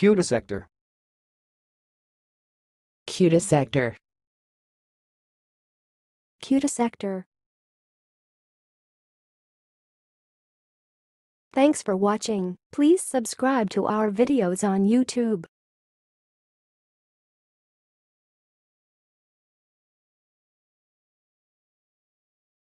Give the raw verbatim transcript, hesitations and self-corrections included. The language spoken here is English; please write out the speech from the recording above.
cutisector, cutisector, cutisector. Thanks for watching. Please subscribe to our videos on YouTube.